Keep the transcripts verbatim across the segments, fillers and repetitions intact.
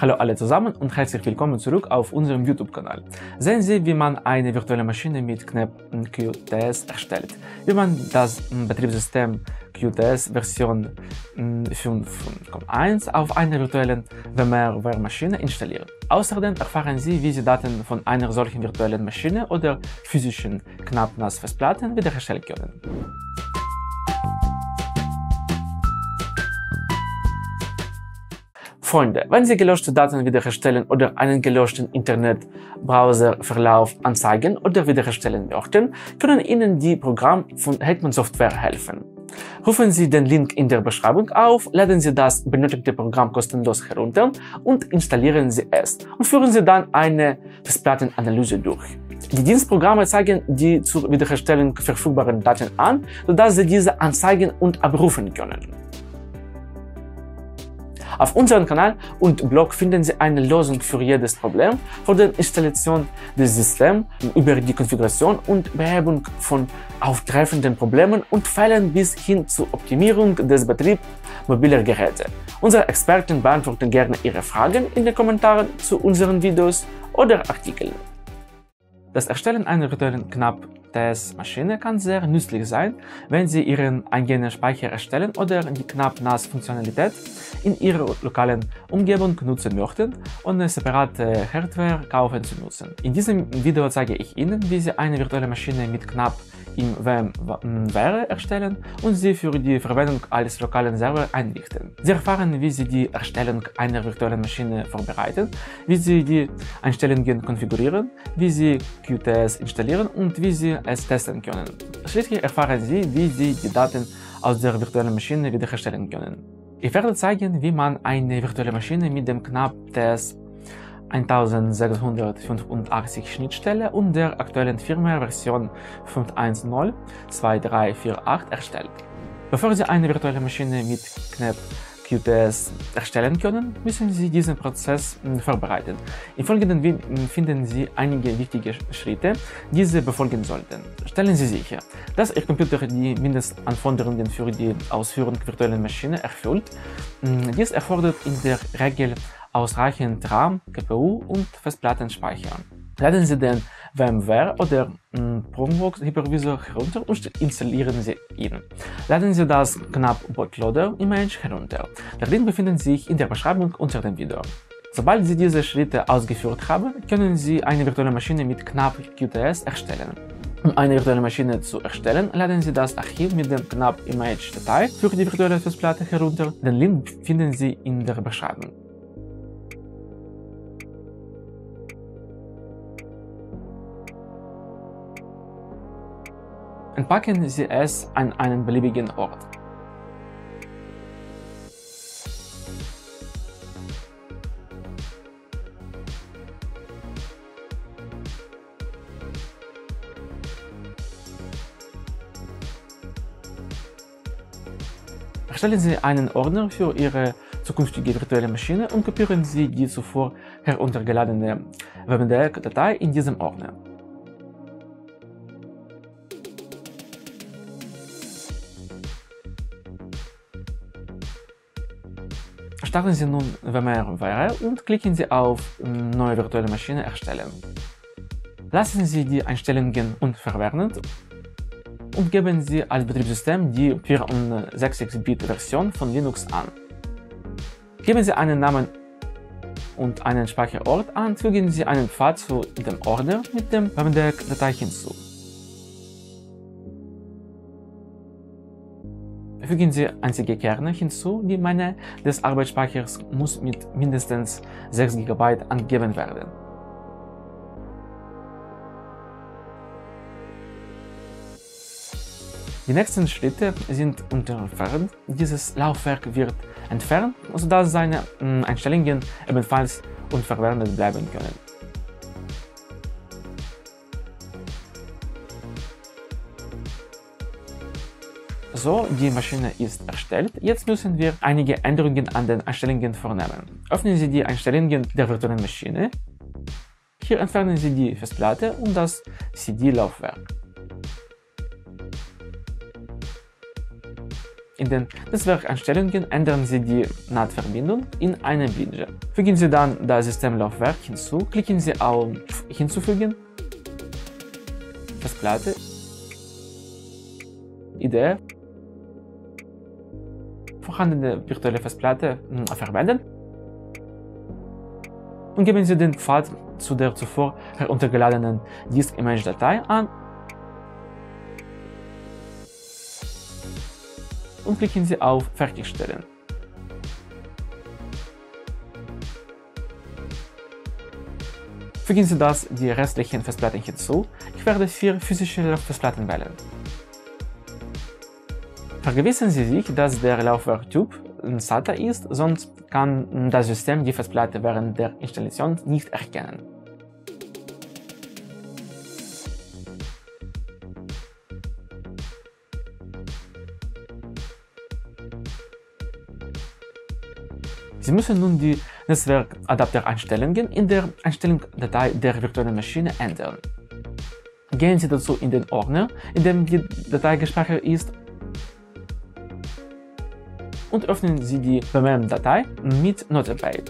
Hallo alle zusammen und herzlich willkommen zurück auf unserem YouTube-Kanal. Sehen Sie, wie man eine virtuelle Maschine mit Knap Q T S erstellt, wie man das Betriebssystem Q T S Version fünf Punkt eins auf einer virtuellen VMware-Maschine installiert. Außerdem erfahren Sie, wie Sie Daten von einer solchen virtuellen Maschine oder physischen Knap NAS Festplatten wiederherstellen können. Freunde, wenn Sie gelöschte Daten wiederherstellen oder einen gelöschten Internet-Browser-Verlauf anzeigen oder wiederherstellen möchten, können Ihnen die Programme von Hetman Software helfen. Rufen Sie den Link in der Beschreibung auf, laden Sie das benötigte Programm kostenlos herunter und installieren Sie es und führen Sie dann eine Festplattenanalyse durch. Die Dienstprogramme zeigen die zur Wiederherstellung verfügbaren Daten an, sodass Sie diese anzeigen und abrufen können. Auf unserem Kanal und Blog finden Sie eine Lösung für jedes Problem, von der Installation des Systems über die Konfiguration und Behebung von auftreffenden Problemen und Fällen bis hin zur Optimierung des Betriebs mobiler Geräte. Unsere Experten beantworten gerne Ihre Fragen in den Kommentaren zu unseren Videos oder Artikeln. Das Erstellen einer virtuellen Knap T S-Maschine kann sehr nützlich sein, wenn Sie Ihren eigenen Speicher erstellen oder die Knap NAS Funktionalität in Ihrer lokalen Umgebung nutzen möchten, ohne separate Hardware kaufen zu müssen. In diesem Video zeige ich Ihnen, wie Sie eine virtuelle Maschine mit Knap im VMware erstellen und sie für die Verwendung als lokalen Server einrichten. Sie erfahren, wie Sie die Erstellung einer virtuellen Maschine vorbereiten, wie Sie die Einstellungen konfigurieren, wie Sie Q T S installieren und wie Sie es testen können. Schließlich erfahren Sie, wie Sie die Daten aus der virtuellen Maschine wiederherstellen können. Ich werde zeigen, wie man eine virtuelle Maschine mit dem Knap T S eintausendsechshundertfünfundachtzig Schnittstelle und der aktuellen Firmware-Version fünf Punkt eins null zwei drei vier acht erstellt. Bevor Sie eine virtuelle Maschine mit Knap Q T S erstellen können, müssen Sie diesen Prozess vorbereiten. Im Folgenden finden Sie einige wichtige Schritte, die Sie befolgen sollten. Stellen Sie sicher, dass Ihr Computer die Mindestanforderungen für die Ausführung der virtuellen Maschine erfüllt. Dies erfordert in der Regel ausreichend RAM, G P U und Festplattenspeicher. Laden Sie den VMware oder Proxmox Hypervisor herunter und installieren Sie ihn. Laden Sie das Knap Bootloader Image herunter. Der Link befindet sich in der Beschreibung unter dem Video. Sobald Sie diese Schritte ausgeführt haben, können Sie eine virtuelle Maschine mit Knap Q T S erstellen. Um eine virtuelle Maschine zu erstellen, laden Sie das Archiv mit dem Knap Image Datei für die virtuelle Festplatte herunter. Den Link finden Sie in der Beschreibung. Entpacken Sie es an einen beliebigen Ort. Erstellen Sie einen Ordner für Ihre zukünftige virtuelle Maschine und kopieren Sie die zuvor heruntergeladene W M D Datei in diesem Ordner. Starten Sie nun VMware und klicken Sie auf Neue virtuelle Maschine erstellen. Lassen Sie die Einstellungen unverwendet und geben Sie als Betriebssystem die vierundsechzig Bit Version von Linux an. Geben Sie einen Namen und einen Speicherort an, fügen Sie einen Pfad zu dem Ordner mit dem W M D-Datei hinzu. Fügen Sie einzige Kerne hinzu, die Menge des Arbeitsspeichers muss mit mindestens sechs Gigabyte angegeben werden. Die nächsten Schritte sind entfernt. Dieses Laufwerk wird entfernt, sodass seine Einstellungen ebenfalls unverwendet bleiben können. So, die Maschine ist erstellt. Jetzt müssen wir einige Änderungen an den Einstellungen vornehmen. Öffnen Sie die Einstellungen der virtuellen Maschine. Hier entfernen Sie die Festplatte und das C D-Laufwerk. in den Netzwerkeinstellungen ändern Sie die N A T-Verbindung in eine Bridge. Fügen Sie dann das Systemlaufwerk hinzu, klicken Sie auf Hinzufügen, Festplatte, I D, vorhandene virtuelle Festplatte verwenden und geben Sie den Pfad zu der zuvor heruntergeladenen Disk-Image-Datei an und klicken Sie auf Fertigstellen. Fügen Sie das die restlichen Festplatten hinzu. Ich werde vier physische Festplatten wählen. Vergewissern Sie sich, dass der Laufwerktyp SATA ist, sonst kann das System die Festplatte während der Installation nicht erkennen. Sie müssen nun die Netzwerkadaptereinstellungen in der Einstellungsdatei der virtuellen Maschine ändern. Gehen Sie dazu in den Ordner, in dem die Datei gespeichert ist, und öffnen Sie die B M M-Datei mit Notepad.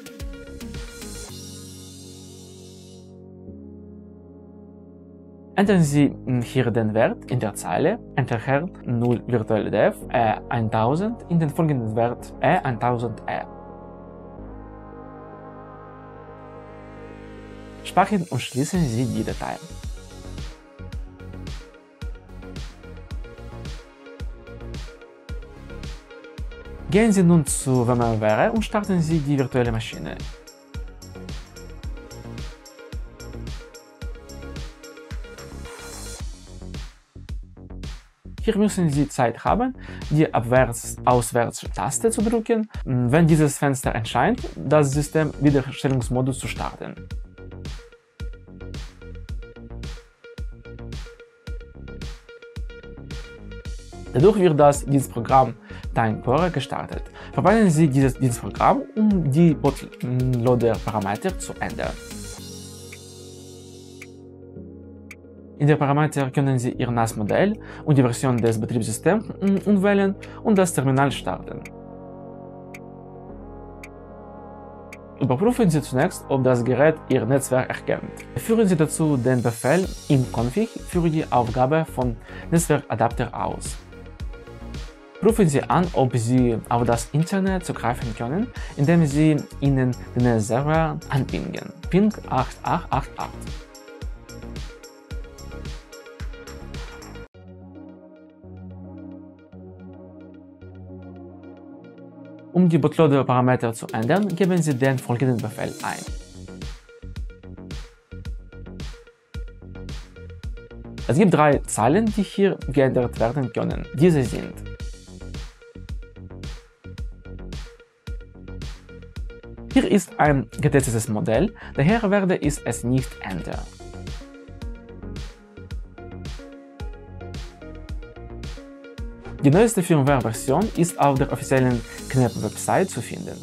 Ändern Sie hier den Wert in der Zeile Enterherd null virtuell dev E tausend in den folgenden Wert E tausend E. Speichern und schließen Sie die Datei. Gehen Sie nun zu VMware und starten Sie die virtuelle Maschine. Hier müssen Sie Zeit haben, die Abwärts-Auswärts-Taste zu drücken, wenn dieses Fenster erscheint, das System Wiederherstellungsmodus zu starten. Dadurch wird das Dienstprogramm Timecore gestartet. Verwenden Sie dieses Dienstprogramm, um die Bootloader-Parameter zu ändern. In der Parameter können Sie Ihr N A S-Modell und die Version des Betriebssystems umwählen und das Terminal starten. Überprüfen Sie zunächst, ob das Gerät Ihr Netzwerk erkennt. Führen Sie dazu den Befehl imconfig für die Aufgabe von Netzwerkadapter aus. Prüfen Sie an, ob Sie auf das Internet zugreifen können, indem Sie Ihnen den Server anpingen. Ping acht acht acht acht. Um die Bootloader-Parameter zu ändern, geben Sie den folgenden Befehl ein. Es gibt drei Zeilen, die hier geändert werden können. Diese sind: Hier ist ein getestetes Modell, daher werde ich es nicht ändern. Die neueste Firmware-Version ist auf der offiziellen K N E P-Website zu finden.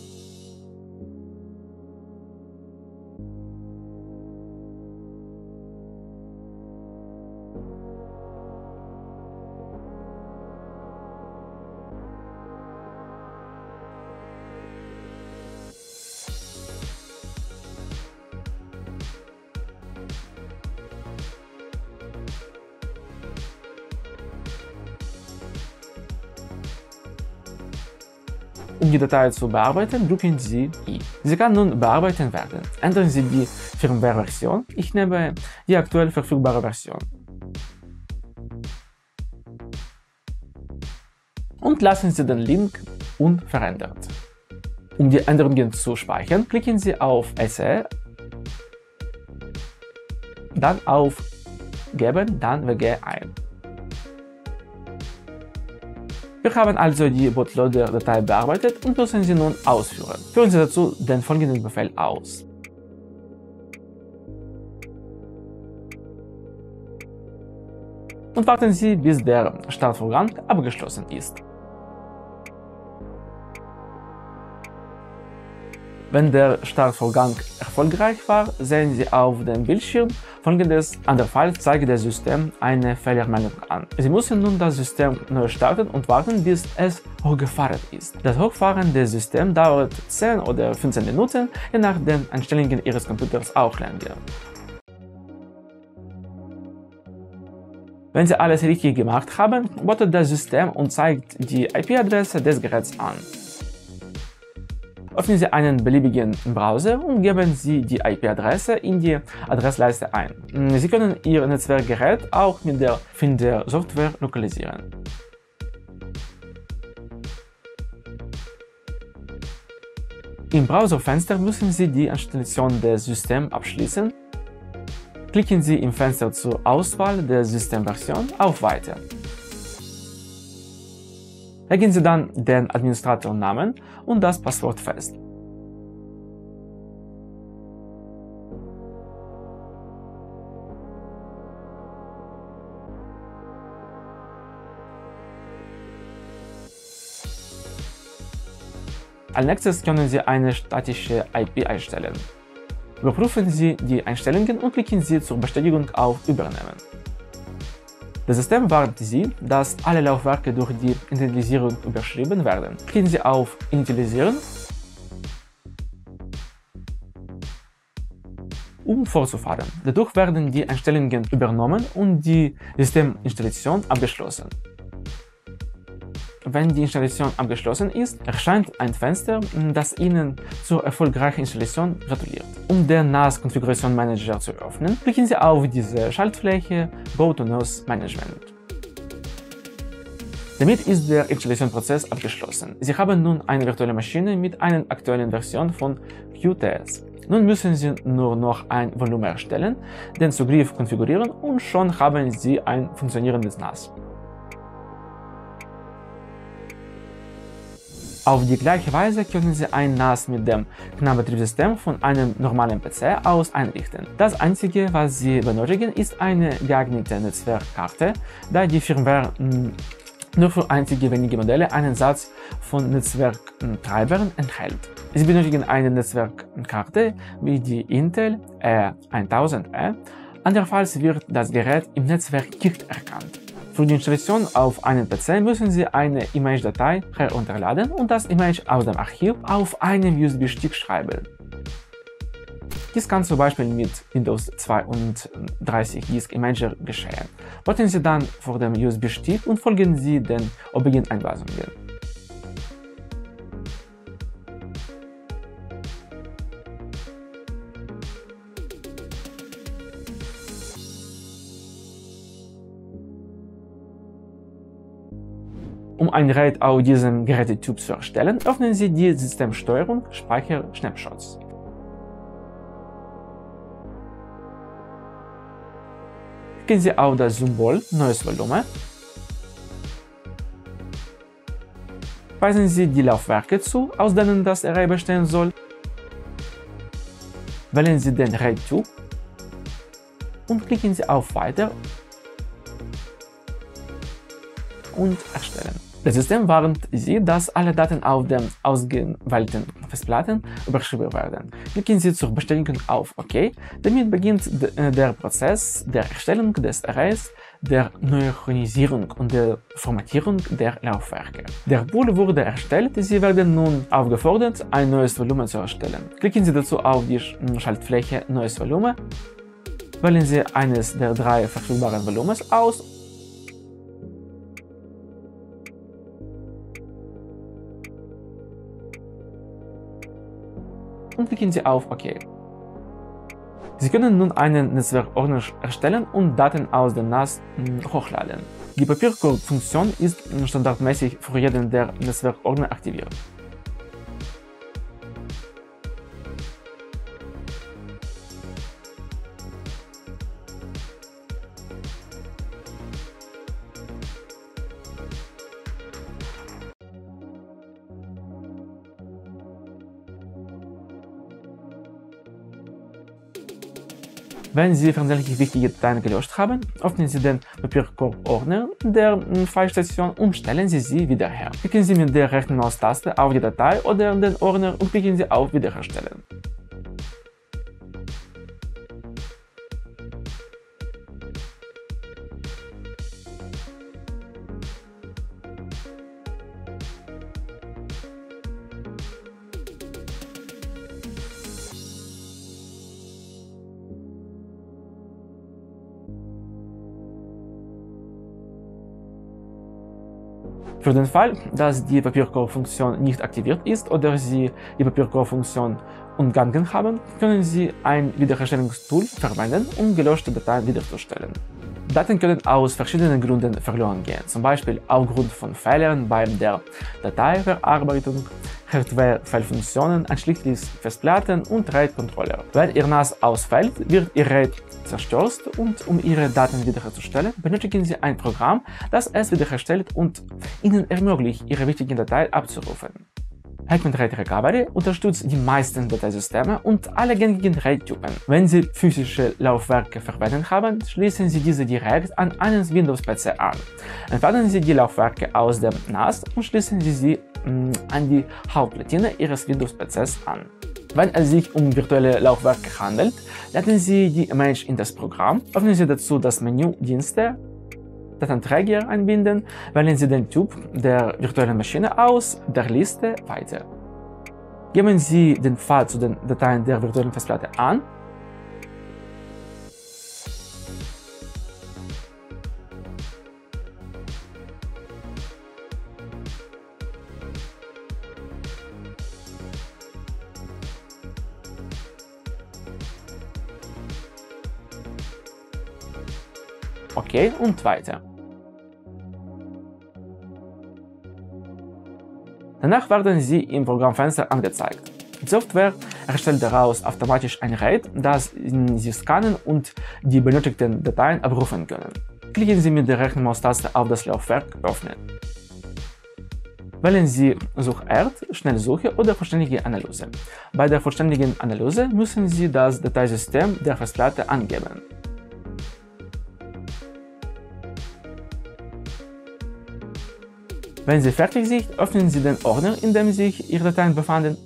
Um die Datei zu bearbeiten, drücken Sie I. Sie kann nun bearbeitet werden. Ändern Sie die Firmware-Version. Ich nehme die aktuell verfügbare Version. Und lassen Sie den Link unverändert. Um die Änderungen zu speichern, klicken Sie auf S E, dann auf Geben, dann W G ein. Wir haben also die Bootloader-Datei bearbeitet und müssen sie nun ausführen. Führen Sie dazu den folgenden Befehl aus. Und warten Sie, bis der Startvorgang abgeschlossen ist. Wenn der Startvorgang erfolgreich war, sehen Sie auf dem Bildschirm Folgendes: Andernfalls zeigt das System eine Fehlermeldung an. Sie müssen nun das System neu starten und warten, bis es hochgefahren ist. Das Hochfahren des Systems dauert zehn oder fünfzehn Minuten, je nach den Einstellungen Ihres Computers auch länger. Wenn Sie alles richtig gemacht haben, bootet das System und zeigt die I P-Adresse des Geräts an. Öffnen Sie einen beliebigen Browser und geben Sie die I P-Adresse in die Adressleiste ein. Sie können Ihr Netzwerkgerät auch mit der Finder-Software lokalisieren. Im Browserfenster müssen Sie die Installation des Systems abschließen. Klicken Sie im Fenster zur Auswahl der Systemversion auf Weiter. Legen Sie dann den Administratornamen und das Passwort fest. Als nächstes können Sie eine statische I P einstellen. Überprüfen Sie die Einstellungen und klicken Sie zur Bestätigung auf Übernehmen. Das System warnt Sie, dass alle Laufwerke durch die Initialisierung überschrieben werden. Klicken Sie auf Initialisieren, um fortzufahren. Dadurch werden die Einstellungen übernommen und die Systeminstallation abgeschlossen. Wenn die Installation abgeschlossen ist, erscheint ein Fenster, das Ihnen zur erfolgreichen Installation gratuliert. Um den N A S Configuration Manager zu öffnen, klicken Sie auf diese Schaltfläche Go to N A S Management. Damit ist der Installationsprozess abgeschlossen. Sie haben nun eine virtuelle Maschine mit einer aktuellen Version von Q T S. Nun müssen Sie nur noch ein Volumen erstellen, den Zugriff konfigurieren und schon haben Sie ein funktionierendes N A S. Auf die gleiche Weise können Sie ein N A S mit dem Kernbetriebssystem von einem normalen P C aus einrichten. Das Einzige, was Sie benötigen, ist eine geeignete Netzwerkkarte, da die Firmware nur für einzige wenige Modelle einen Satz von Netzwerktreibern enthält. Sie benötigen eine Netzwerkkarte wie die Intel E tausend E, andernfalls wird das Gerät im Netzwerk nicht erkannt. Für die Installation auf einen P C müssen Sie eine Image-Datei herunterladen und das Image aus dem Archiv auf einen U S B-Stick schreiben. Dies kann zum Beispiel mit Windows zweiunddreißig Disk Imager geschehen. Warten Sie dann vor dem U S B-Stick und folgen Sie den obigen Anweisungen. Um ein RAID auf diesem Gerätetyp zu erstellen, öffnen Sie die Systemsteuerung Speicher Snapshots. Klicken Sie auf das Symbol Neues Volumen. Weisen Sie die Laufwerke zu, aus denen das Array bestehen soll. Wählen Sie den RAID-Typ und klicken Sie auf Weiter und Erstellen. Das System warnt Sie, dass alle Daten auf den ausgewählten Festplatten überschrieben werden. Klicken Sie zur Bestätigung auf OK. Damit beginnt der Prozess der Erstellung des Arrays, der Neuronisierung und der Formatierung der Laufwerke. Der Pool wurde erstellt. Sie werden nun aufgefordert, ein neues Volumen zu erstellen. Klicken Sie dazu auf die Schaltfläche Neues Volumen. Wählen Sie eines der drei verfügbaren Volumens aus und klicken Sie auf OK. Sie können nun einen Netzwerkordner erstellen und Daten aus dem N A S hochladen. Die Papierkorb-Funktion ist standardmäßig für jeden der Netzwerkordner aktiviert. Wenn Sie versehentlich wichtige Dateien gelöscht haben, öffnen Sie den Papierkorb-Ordner der Filestation und stellen Sie sie wieder her. Klicken Sie mit der rechten Maustaste auf die Datei oder den Ordner und klicken Sie auf Wiederherstellen. Für den Fall, dass die Papierkorb-Funktion nicht aktiviert ist oder Sie die Papierkorb-Funktion umgangen haben, können Sie ein Wiederherstellungstool verwenden, um gelöschte Dateien wiederherzustellen. Daten können aus verschiedenen Gründen verloren gehen, zum Beispiel aufgrund von Fehlern bei der Dateiverarbeitung, Hardware-Fehlfunktionen, einschließlich Festplatten und RAID-Controller. Wenn Ihr N A S ausfällt, wird Ihr RAID zerstört und um Ihre Daten wiederherzustellen, benötigen Sie ein Programm, das es wiederherstellt und Ihnen ermöglicht, Ihre wichtigen Dateien abzurufen. Hetman RAID Recovery unterstützt die meisten Dateisysteme und alle gängigen RAID-Typen. Wenn Sie physische Laufwerke verwendet haben, schließen Sie diese direkt an einen Windows-P C an. Entfernen Sie die Laufwerke aus dem N A S und schließen Sie sie mh, an die Hauptplatine Ihres Windows-P Cs an. Wenn es sich um virtuelle Laufwerke handelt, laden Sie die Image in das Programm, öffnen Sie dazu das Menü Dienste, Datenträger einbinden, wählen Sie den Typ der virtuellen Maschine aus der Liste weiter. Geben Sie den Pfad zu den Dateien der virtuellen Festplatte an. OK und weiter. Danach werden Sie im Programmfenster angezeigt. Die Software erstellt daraus automatisch ein RAID, das Sie scannen und die benötigten Dateien abrufen können. Klicken Sie mit der rechten Maustaste auf das Laufwerk Öffnen. Wählen Sie Suchart, Schnellsuche oder vollständige Analyse. Bei der vollständigen Analyse müssen Sie das Dateisystem der Festplatte angeben. Wenn Sie fertig sind, öffnen Sie den Ordner, in dem sich Ihre Dateien befanden.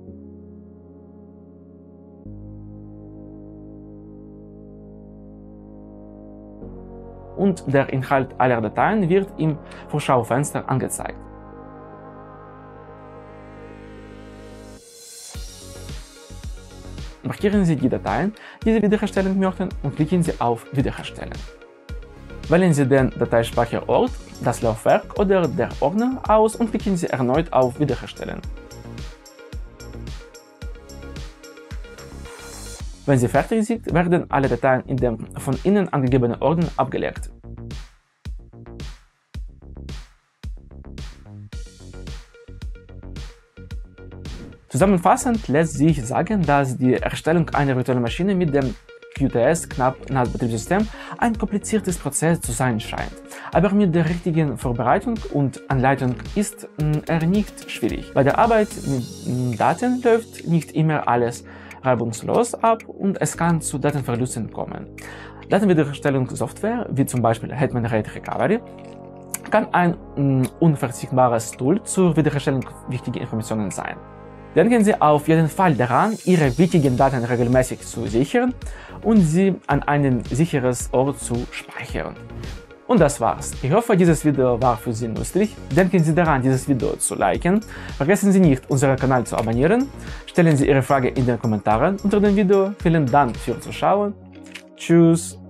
Und der Inhalt aller Dateien wird im Vorschaufenster angezeigt. Markieren Sie die Dateien, die Sie wiederherstellen möchten, und klicken Sie auf Wiederherstellen. Wählen Sie den Dateispeicherort, das Laufwerk oder der Ordner aus und klicken Sie erneut auf Wiederherstellen. Wenn Sie fertig sind, werden alle Dateien in dem von Ihnen angegebenen Ordner abgelegt. Zusammenfassend lässt sich sagen, dass die Erstellung einer virtuellen Maschine mit dem Q T S-Knapp N A S-Betriebssystem ein kompliziertes Prozess zu sein scheint. Aber mit der richtigen Vorbereitung und Anleitung ist er nicht schwierig. Bei der Arbeit mit Daten läuft nicht immer alles reibungslos ab und es kann zu Datenverlusten kommen. Datenwiederherstellungssoftware, wie zum Beispiel Hetman RAID Recovery, kann ein unverzichtbares Tool zur Wiederherstellung wichtiger Informationen sein. Denken Sie auf jeden Fall daran, Ihre wichtigen Daten regelmäßig zu sichern und sie an einen sicheres Ort zu speichern. Und das war's. Ich hoffe, dieses Video war für Sie nützlich. Denken Sie daran, dieses Video zu liken. Vergessen Sie nicht, unseren Kanal zu abonnieren. Stellen Sie Ihre Frage in den Kommentaren unter dem Video. Vielen Dank fürs Zuschauen. Tschüss.